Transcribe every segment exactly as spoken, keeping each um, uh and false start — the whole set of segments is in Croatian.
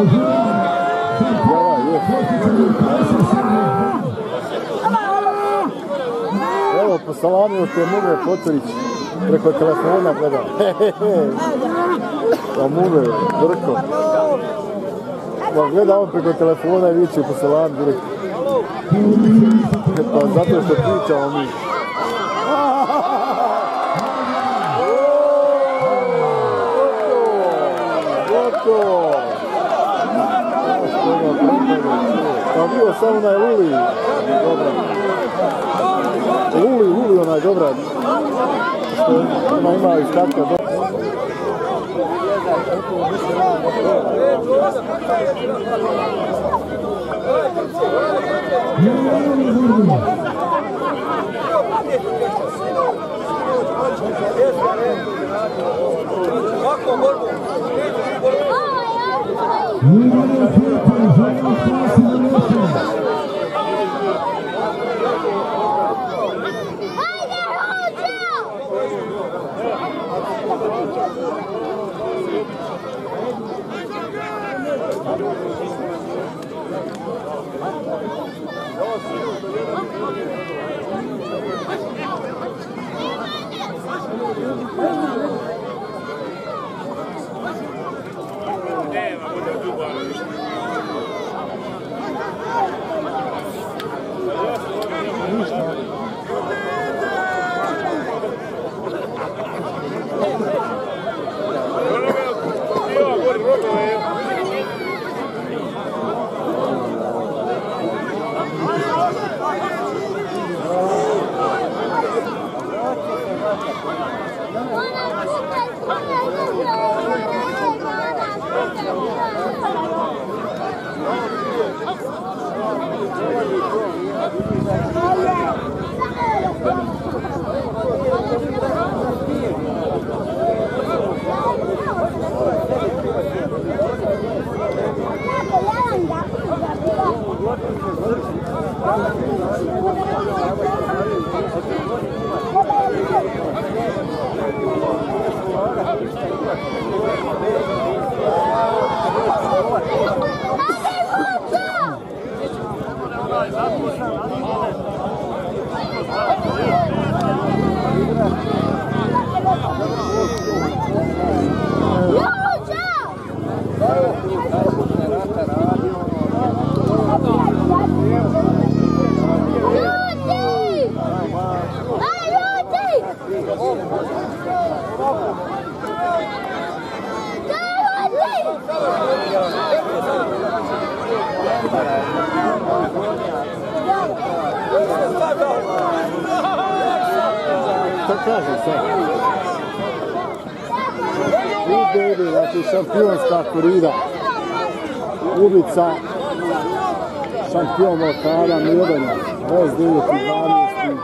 Evo, posalamio te Muve Poturić preko telefona gleda. Pa Muve, Drko. Pa gleda on preko telefona i viče posalam direkt. Pa zato što pričamo mi. Gotovo! Pa bio samo onaj Luli. Dobra. Luli, Luli onaj dobra. Što ona ima iz karta dobra. Šta kaže sad? U debi, znači šampionska korida. Ubica, šampion Balkana, Mirjana, dvadeset devet i dvanaest.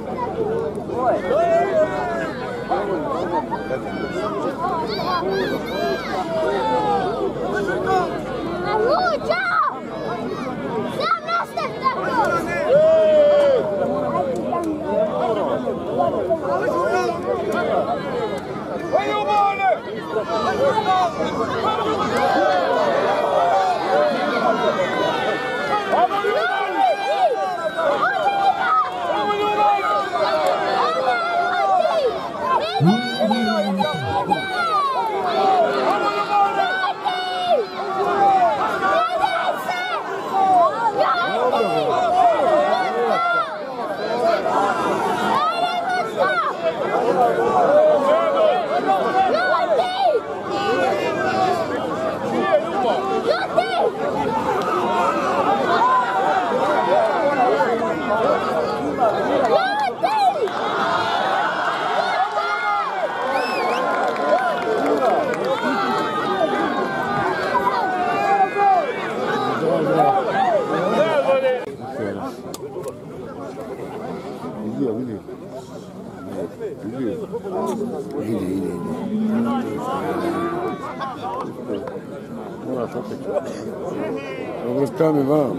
Dobro skami vam.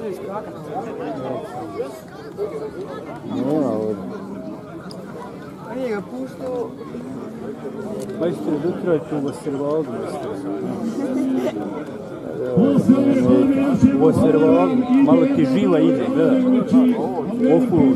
Nema ovdje. nije ga puštao. Majstor, jutro je tu u Ostervalu. U Ostervalu malo ti živa ide, gledaj. Oku.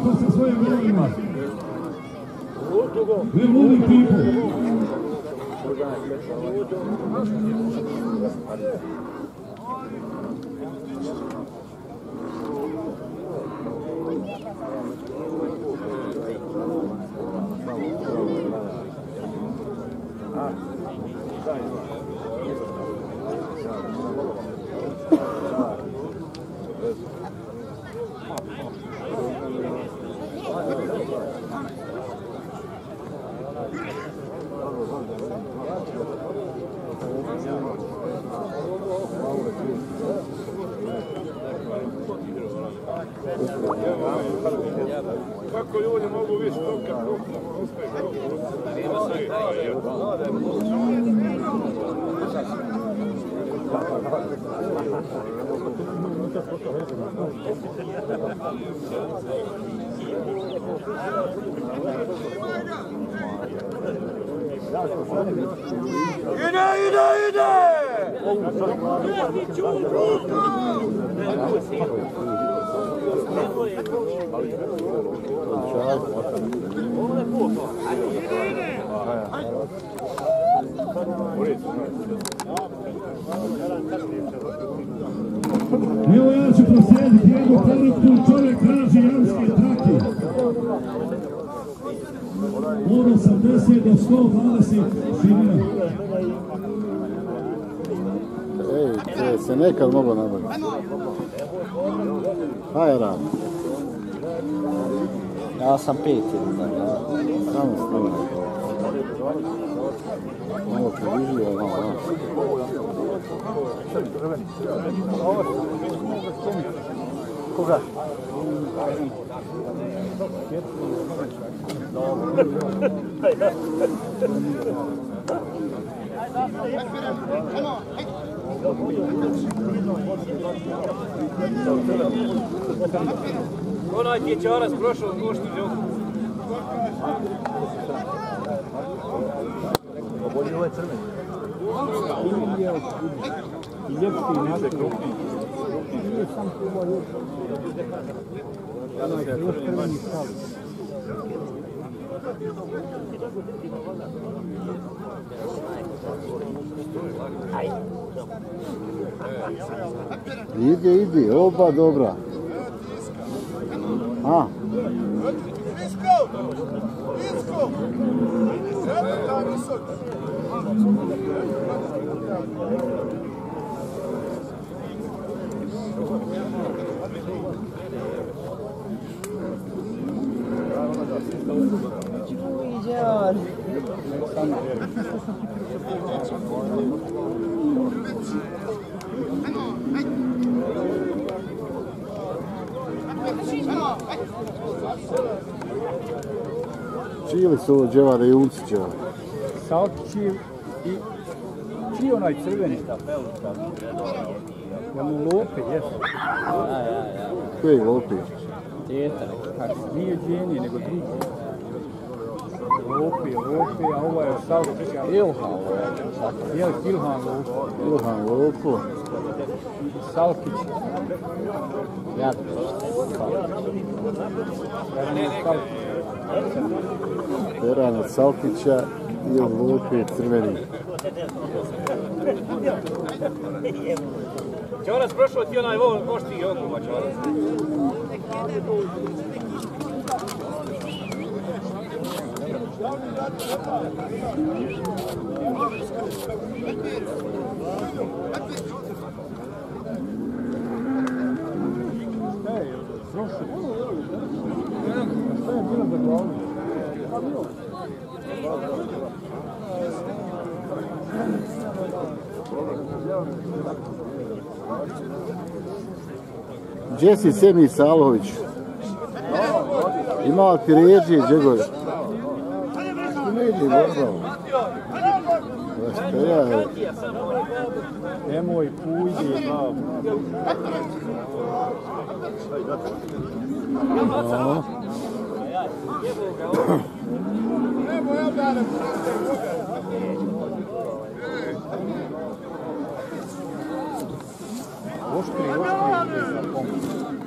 Kako ljudi mogu više toga? Ide, ide, ide! Evo ja ću proslijediti jednu poruku, čovjek traži jamske trake. Od osamdeset do sto dvadeset širina. Ej, to je se nekad moglo nabaviti. Hajde rad. Ja sam pet ili tako. Samo stavljaj. Ovo približio je malo. Koga? Onaj ti je čaras prošao u košti ljud. Bolje ovaj crveni. I ljepski i nade krupniji. Sam kuba ljepski. Onaj još crveni stavi. Ide, ide, oba dobra. A? Isko! Isko! Sada taj visok! Iđevan! Čiji li su ovo dževare i unci dževare? Salkićiv i... Čiji onaj crveni? Ja mu lope, jesu. Koji lopi? Teta, kako? Nije dženi, nego drugi. Lopi, lopi, a ovo je Salkić. Ilhan. Jel, Ilhan lopo. Ilhan lopo. Salkić. Jadno. Perana Salkića i on lopi crveni. Čaras prošao ti onaj vošti i okuma čaras. Gdje si Semi Salović? Ima ti ređi, Đegovi? Ne idi, normalno. Šta ja je? Nemoj, pujdi, glavu. No. Nemo ja da ne Oštri, oštri za pomoć.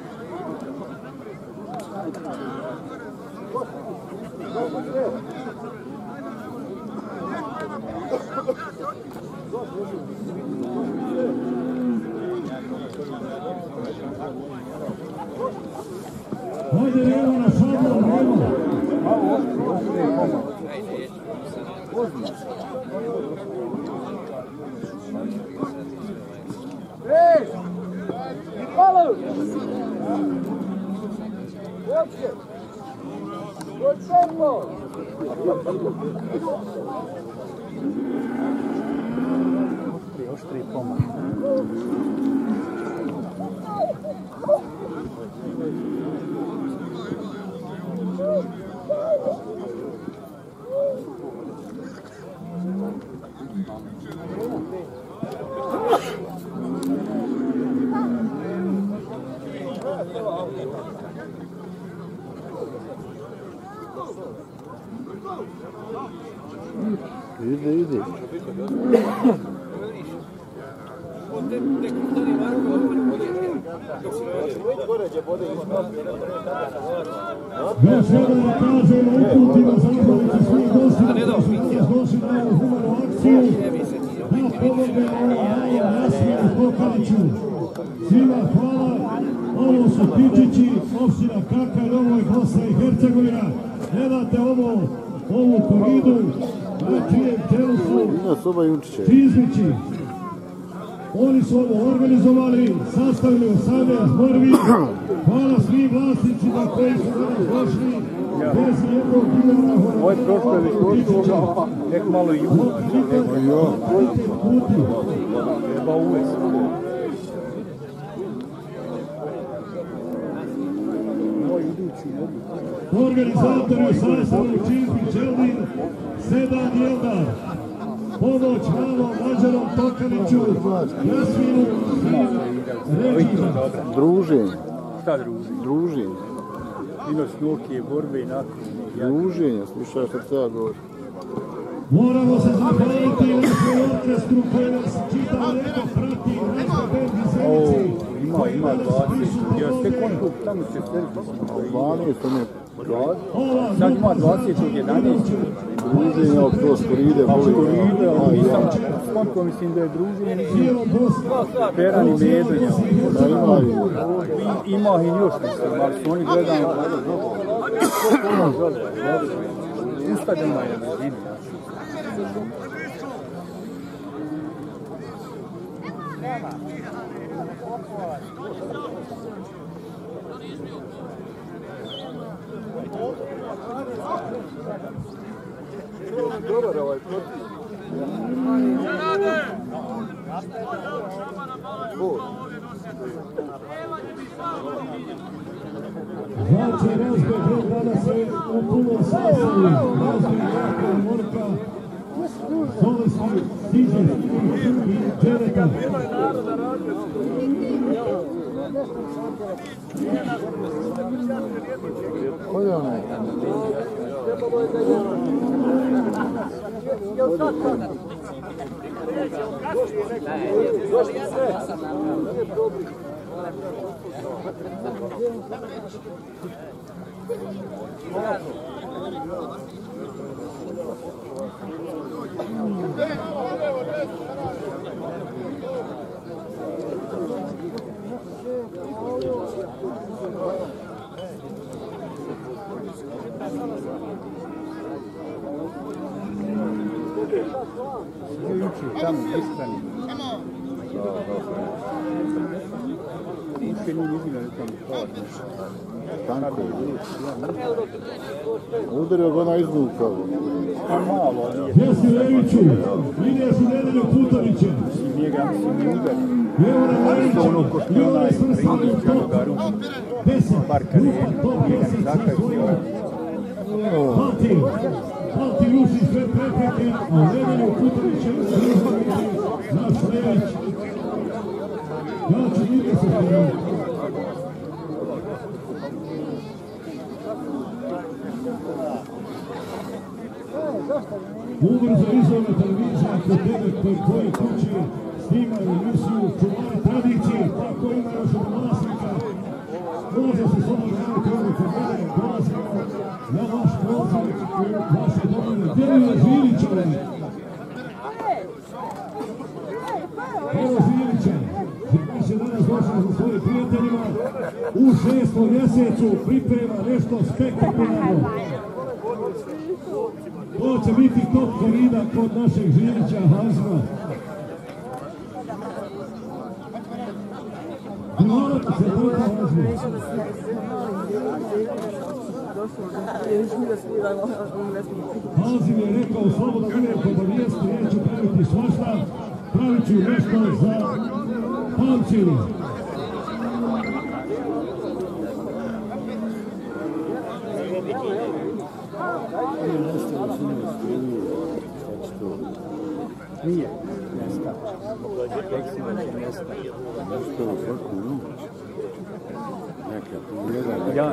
Hajde Revo na šablon, Revo. Malo oštri, oštri pomoć. Ej! Hvala! Uopće! Od tempo! Oštri, oštri pomoć. Ide, ide. Još jedan da kažemo, uputimo zahvalicu svih gostima koji su došli na ovu humanu akciju da pomogne ovom Jasminu Kokaliću. Svima hvala, ovo su Tičići, opština Kakar, ovo je Bosna i Hercegovina. Gledate ovo, ovu koridu, na čijem čelu su Čizmići. Oni su ovo organizovali, sastavili osamnaest borbi. Hvala svim vlasnicima koji su danas došli bez jednog dinara. Ovo je prošlo je već došlo, nek malo i uvo. Treba uvesti. Ovo je idući mogu. Organizatori sastavili Čizmi Čeldin, Sedan Jeldar. Pomoć malom Mađarom Tokaniću, Jasminu i Ređima. Druženje. Šta druženje? Druženje. Ino snokije, borbe i nakon. Druženje, slušaj što treba govoriti. Moramo se zahvaliti našoj orkestru koji nas čitav ljeto prati u našoj band Viselici. Ima, ima dvadeset. Ja ste koliko tamo će selfie. dvanaest, ne. Sad ima dvadeset od jedanaest. Druženje, ali to skoride, voli. Skoride, ali nisam skonto, mislim da je druženje. Peran i Medonja. Da ima i... Ima i još mislim, ali su oni gledali. Ustaljama je na zini. Dobar ovaj protiv. Znači, razbeg red danas je u punom sastavu. Razbeg Jaka i Morka, Solesni, Stižer i Đereka. Koji je onaj? Ići tamo, iskreni. Ušte nije vidio tamo. Tanko je. Udario ga na izvukao. Pa malo, nije. Jesi Leviću, ideš u nedelju Putovića. Nije ga, mislim, ni udar. Evo na Levića, i oni svrstali u top deset. Top deset svojih. Balti, Balti ruši sve prepreke, a u nedelju Putovića izvukati naš Lević. Ja ću ide se pogledati. Ubrzo izvorna televizija kod tebe koji tvoje kući snimaju emisiju Čuvari tradicije, tako ima još od vlasnika. Može se samo gledati ovdje kod mene, dolazimo na vaš poziv i vaše domovine. Djelio Žilića. Evo Žilića. Žilić je danas došao sa svojim prijateljima. U šestom mjesecu priprema nešto spektakularno. To će biti top korida kod našeg Žilića Hazma. Morate se dobro Hazma. Hazim je rekao slobodno uvijek obavijesti, neću praviti svašta, pravit ću nešto za pamćenje. Nije, mjesta. Eksima neke mjesta. Nešto u svaku noć. Neka pogledaj. Ja.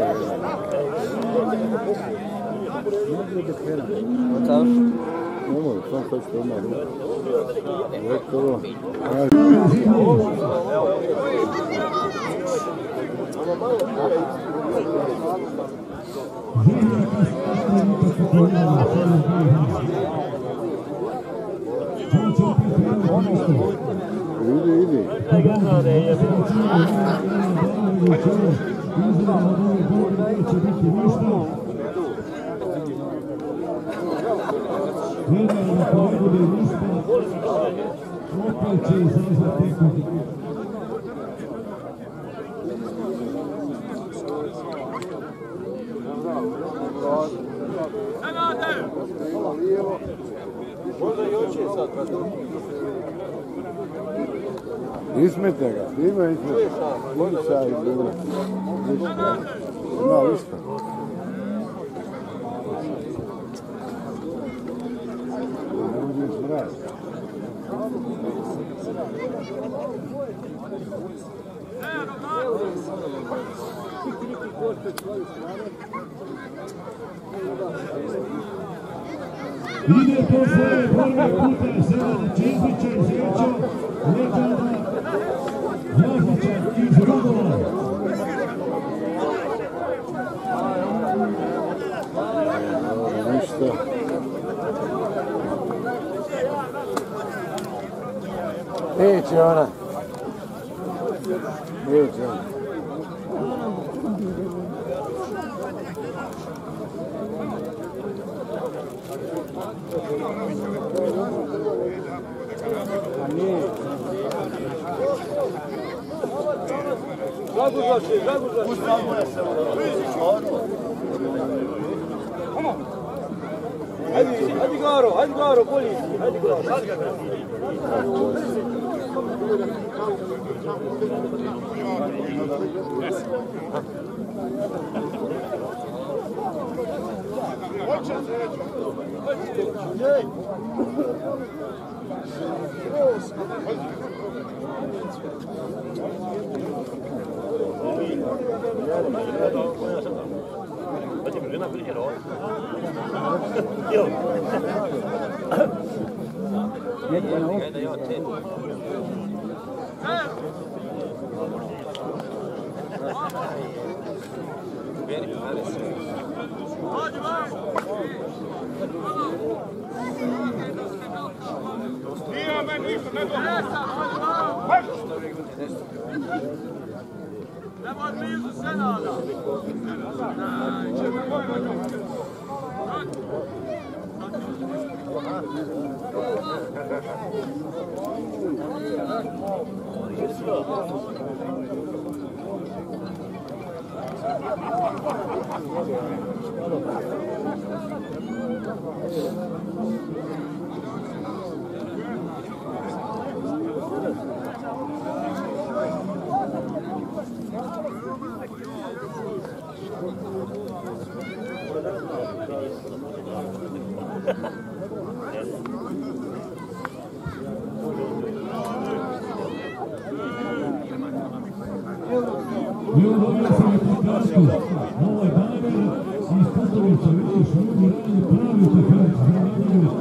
Mogu da pera. Otaš? Ne mogu, sam sad što ima ruku. Gotovo. Ide, ide. Ismete ga, ima ismete. Lica i bilo. Ima lista. Ne uđe smrad. Ide po svoje borbe puta Zelena Čizmića iz Zeča, Legenda Jahića iz Rudova. Ništa. Neće ona. Neće ona. Zagužaši, zagužaši. Hajde, hajde Garo, hajde Garo, bolji. Hajde Garo. Nemoj blizu Senada. Evo dobio sam je pokazku. Ovo je Baner iz Kotovića, vidiš, ljudi radi pravi čekać.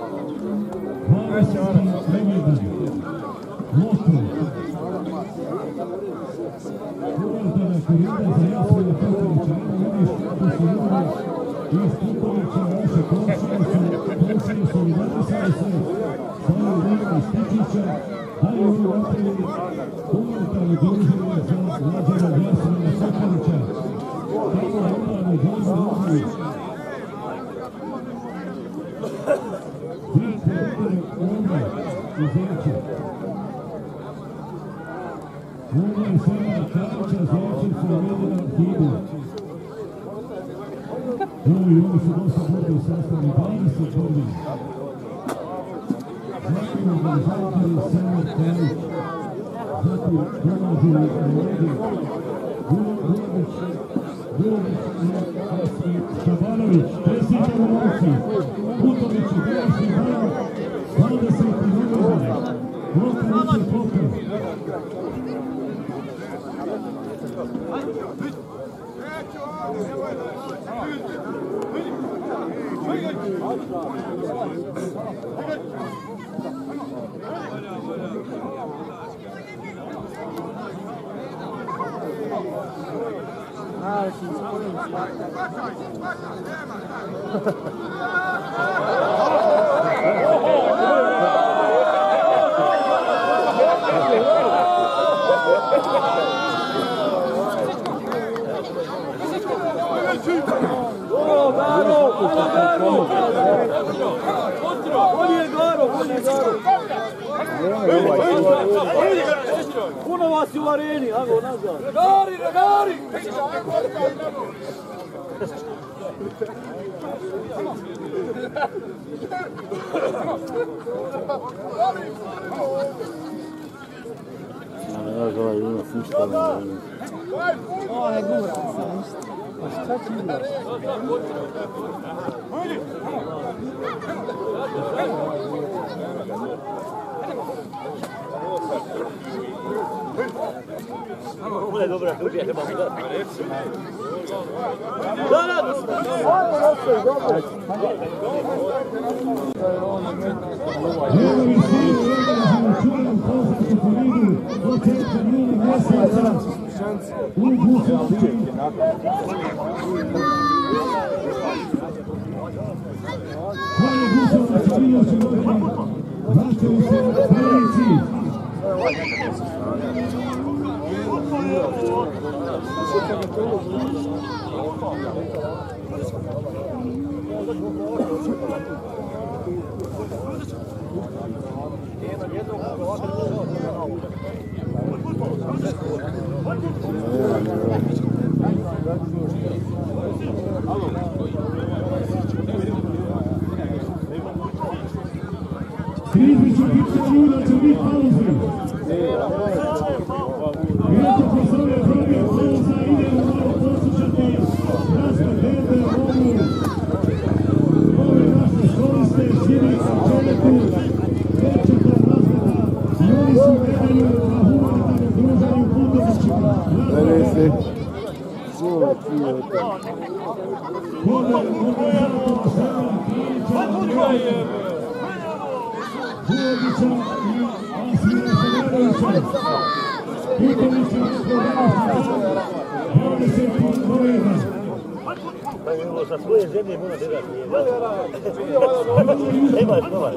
Šabanović, predsjednik Romoci, Putović, Belaški Baran, dvadeset minuta, Lokalić i Popov. Puno vas je u areni, evo nazad. Regari, regari! Ja ga ima ništa ne vidim. O, ne gura sam ništa. Pa šta ti imaš? Ovo je dobra, tu je, treba mi dati. Da, da! Njegovi svi organizirani čujem poznati po vidu početka juli mjeseca u Bukovcu. Koji je Bukovac iduće godine vraćaju se prvici. Krivić će biti ljuda, će biti pauze. Iako pozove probije pauza, idemo malo poslušati raspodelbe ovu ove naše soliste, Šivica, Čeletu, Večeta, Razveta i oni su gledaju na humanitarnom druženju Putovićima. Razveta. Kode organizatora Šema, Kranića, Vujovića i Asmira Šemerovića. Putovića, dvadeset godina. Sa svoje zemlje mora dedati. Imaš novac.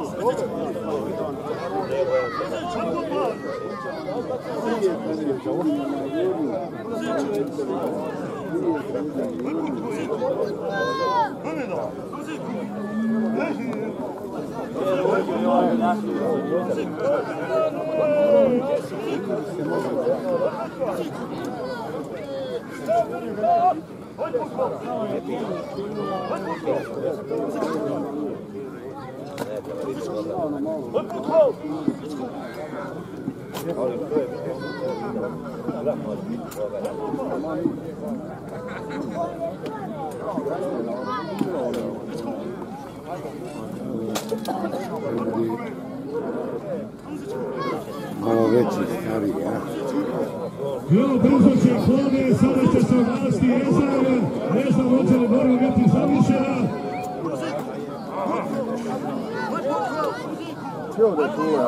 Malo veći, stari, ja. Bilo brzo će Kode, sada će se oglasiti Ezar, ne znam hoće li borba biti završena. Čeo da čuva.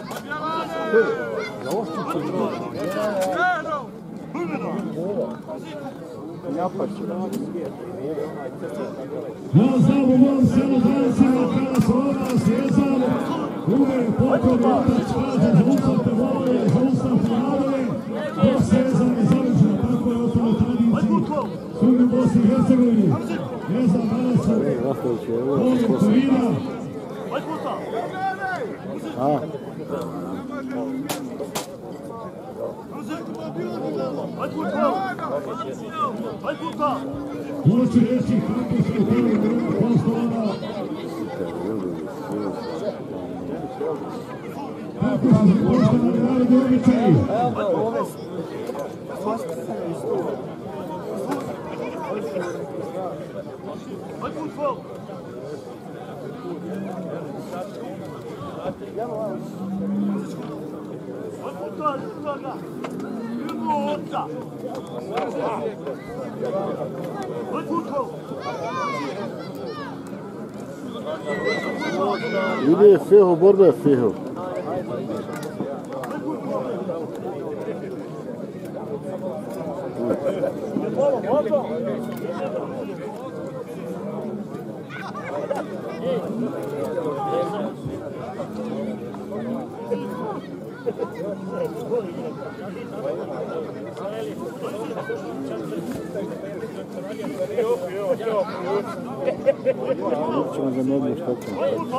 Ja znamo mom selu dancima kada se ona sjezala, uvijek pokon otac kaže zaustavite volove, zaustavite valove, dok seza ne završena, tako je ostalo tradiciji. Sudi u Bosni i Hercegovini, ne znam danas su volim Kovina. A? Hoću reći kako se htjeli poslovana. Kako se poštovani narodi običaji. Ide fiho, borba je fiho. Ćemo za medlu što ćemo.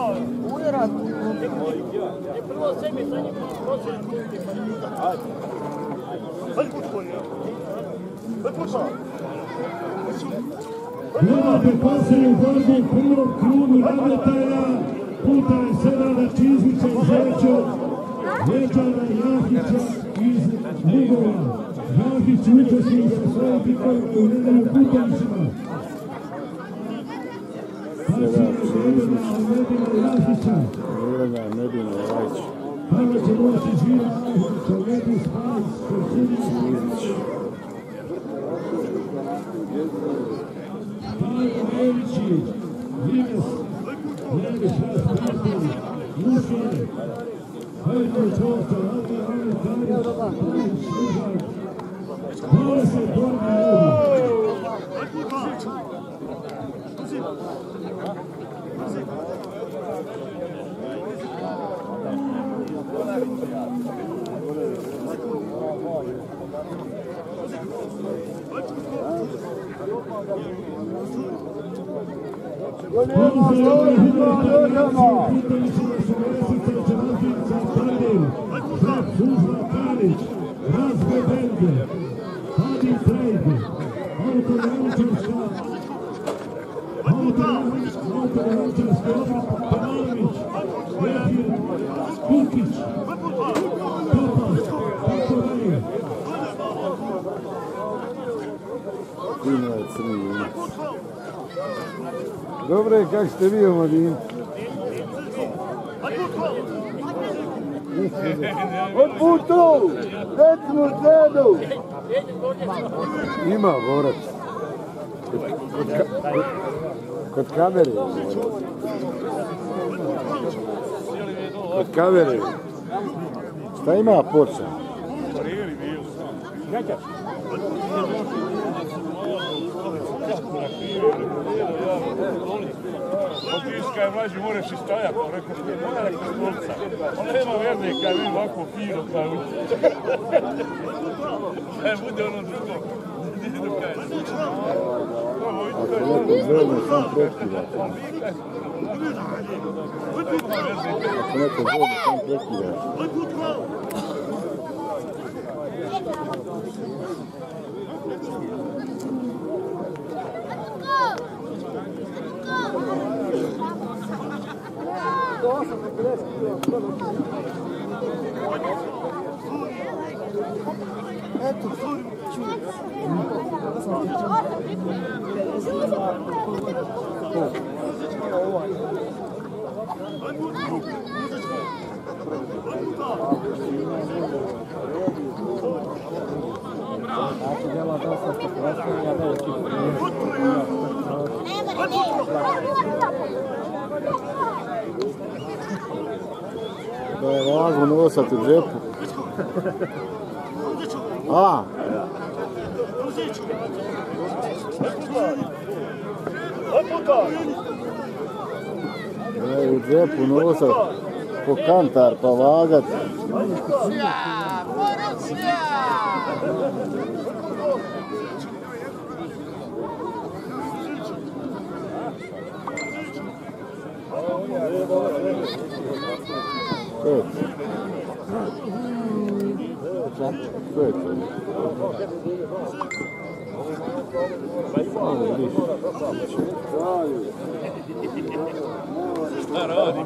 Gledate posljednju borbu prvog krugu nadmetaja, puta je Senada Čizmića iz Zečo, Večana Jahića iz Lugova. Jahić učestvuje sa svojim pikovima u nedelju putovnicima. Medina Jahića. Medina Jahića. Kada će moći živjeti sa Medin Spajs, Korsinić. Pajo Evići, Limes, Levi Šast Martin, Mušije, Hajko Čovca, Alga Rane Tarić, Tarić Šužar, Hvala se borbi ljudi. Dobre, kak ste vi, omladin? Od putu! Recimo zedu! Ima borac. Kod, ka, kod kamere. Kod kamere. Šta ima poča? Otiska je mlađi, moraš i stajati, rekao što je moja rekao stolca. On nema verne, kaj mi ovako fino, kaj u... Kaj bude ono drugo. Ako neko zvezno sam prekidate. Ako neko zvezno sam prekidate. Eto, Da je važno nosati u džepu. A! Da je u džepu nosati po kantar pa vagat. Pet. Pet. Šta radi?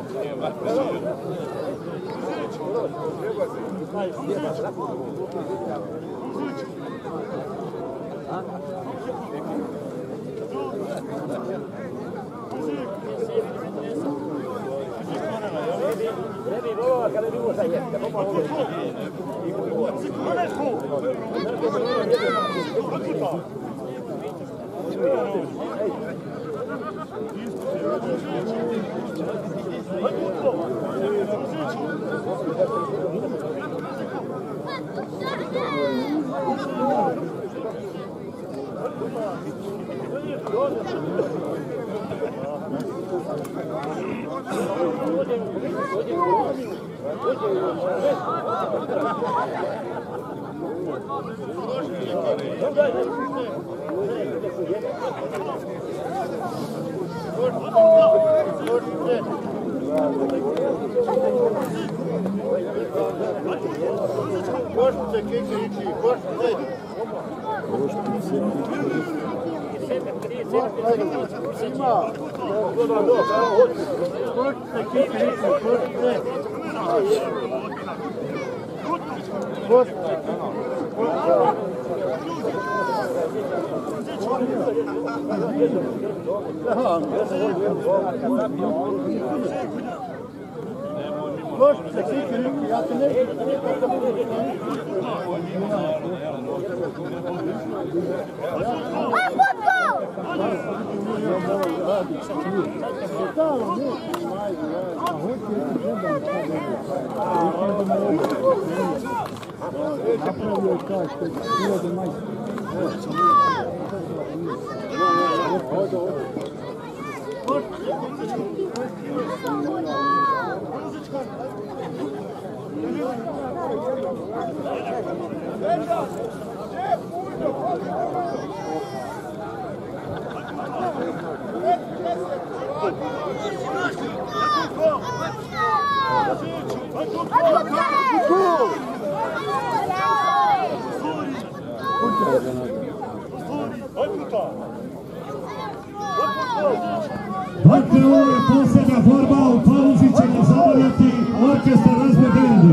Dakle, ovo je posljednja borba, u pauzi će ga zabavljati orkestar Razbe Band.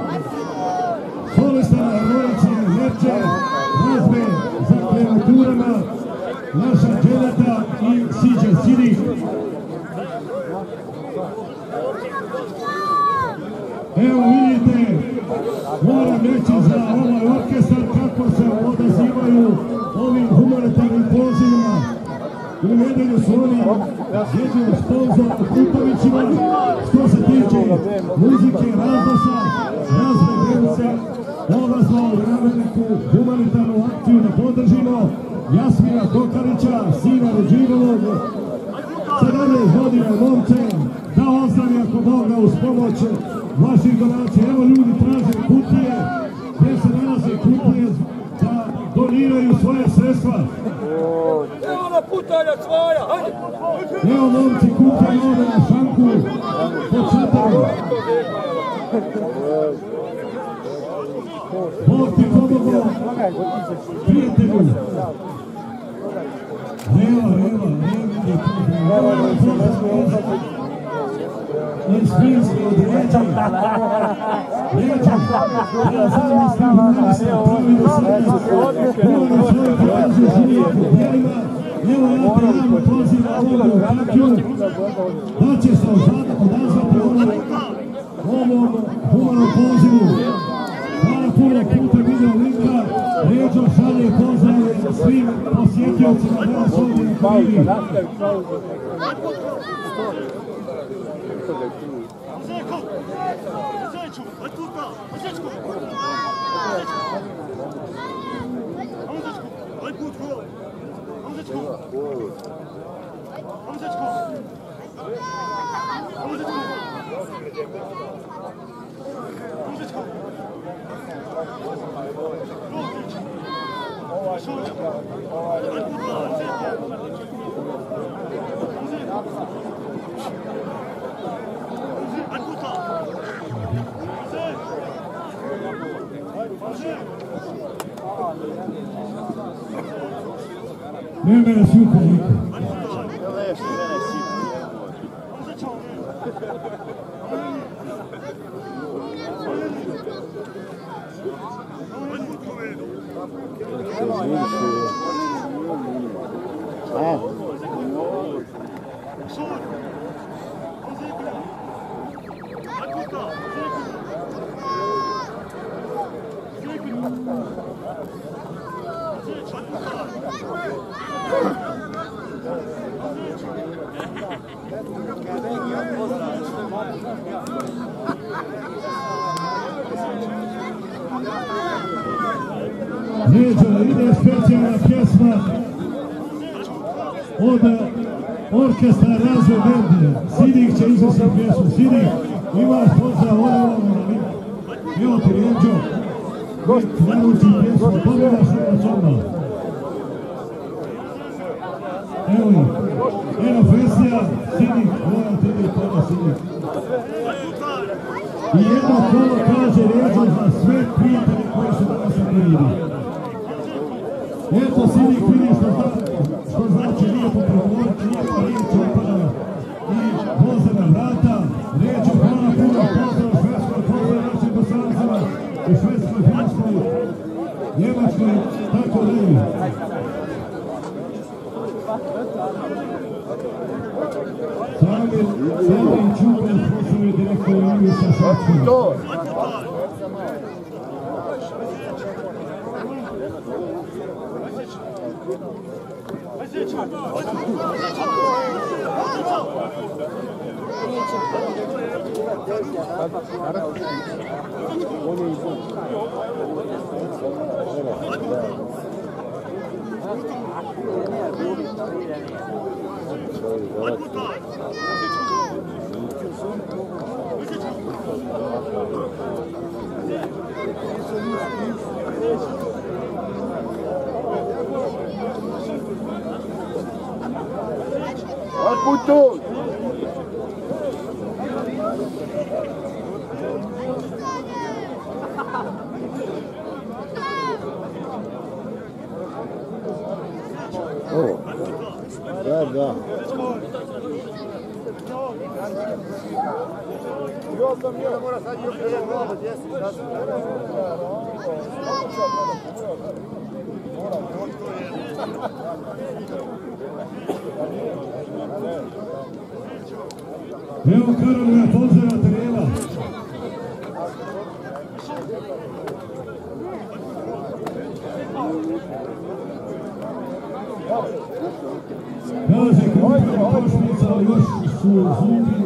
Solista Rojiće, Lerče, Razbe za klavijaturama, naša Đeleta i Siđe Sidik. Evo vidite, moram reći za ovaj orkestar kako se odazivaju ovim humanitarnim pozivima. U nedelju su oni jedini sponzor u Kutovićima. Što se tiče muzike Razdosa, Razbe Bence, odazvao u Raveniku humanitarnu akciju da podržimo Jasmina Kokarića, sina Ređinovog, sedamnaest godina momče, da ozdravi ako Boga uz pomoć vaših donacija. Evo ljudi traže kutije, gdje se nalaze kutije da doniraju svoje sredstva. Evo na putalja svoja, hajde! Evo momci kutije ovdje na šanku pod šatorom. Bog ti pomogao, prijatelju. Evo, evo, evo, evo, iz Finjske od Ređe. Ređe, ja zajedno s tim humanistom pravi do sada. Govorim svoju pokazu životnim dijelima. Evo ja te javno pozivam ovoga u Kakiju da će se odazvati ovom humanom pozivu. Hvala puno puta video linka. Ređo šalje pozdrav svim posjetioćima danas ovdje na Kaviri. Ne mene svi publiku. Neđo, ide specijalna pjesma od orkestra Razvoj Bend. Sidik će izvesti pjesmu. Sidik, imaš pozdrav od ovamo na link. Evo ti Neđo, naruči pjesmu, pogledaš na čorno. Evo ih, eno Fesija, Sidik, moram ti ide pada Sidik. I jedno kolo kaže Neđo za sve prijatelje koji su danas na prividi. Eto Sidik vidi što, zna, što znači lijepo progovoriti, lijepo riječ opada i voze na vrata. Neđo, hvala puno, pozdrav Švedskoj, pozdrav našim Bosancima i Švedskoj, Finskoj, Njemačkoj, tako dalje. Samir, Samir Čupan, poslovni direktor Iljuša Švedskoj. Puto! O, da, da. Jo sam bio da mora sad i okrenuti malo djesi. Evo Karolina pozdrava terena. Kaže Krupna Košnica, još su zumbi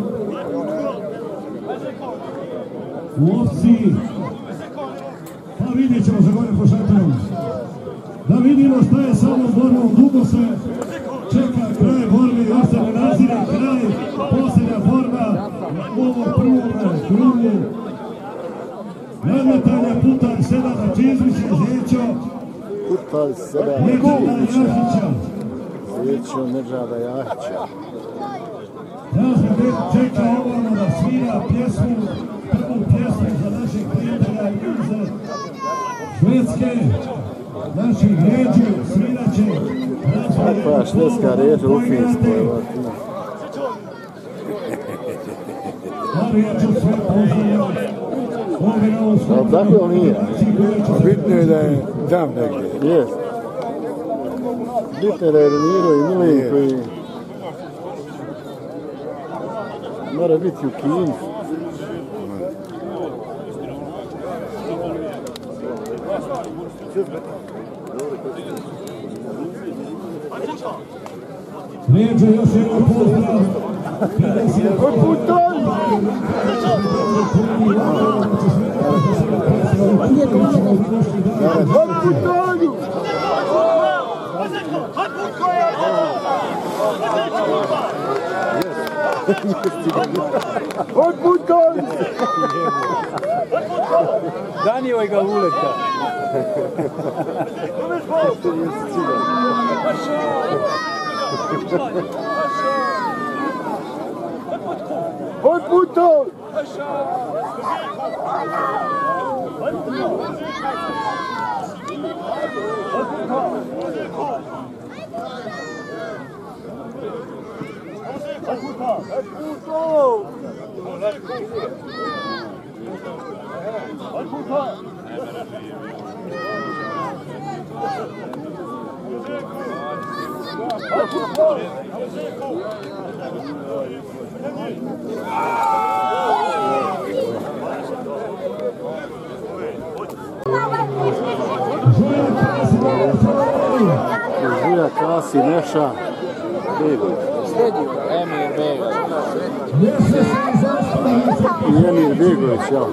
u opciji. Pa vidjet ćemo za gore po šatorom. Da vidimo šta je samo borbom. Dugo se čeka kraj borbe i još se ne nazire kraj. Posljednja borba u ovom prvom krugu. Nadmetanja Putalj sedam na Čizmić je Zečo. Putalj sedam na Jahića. Zečo Nedžada Jahića. Razred čeka ovamo da svira pjesmu, prvu pjesmu za našeg prijatelja iz Švedske. Naši Ređu svirat će Razred. Kakva švedska Ređa u Finskoj. Ali ja ću sve pozdravljati. Ali tako nije. Bitno je da je tam negdje. Jest. Bitno je da je Reniro i Milin koji mora biti u Kini. Ređu još jedno pozdrav. Putalj! Odputaj! Danijoj ga uleta. Odputaj! Žulja Kasi Neša Begović. Emir Begović. I Emir Begović, ja.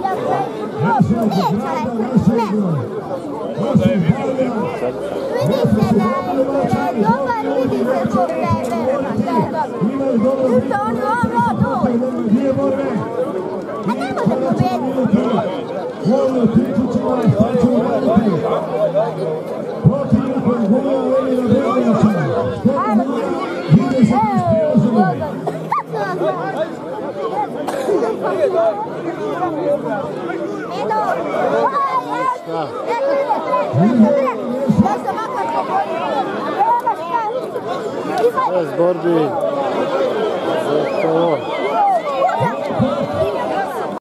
Bez borbi za to.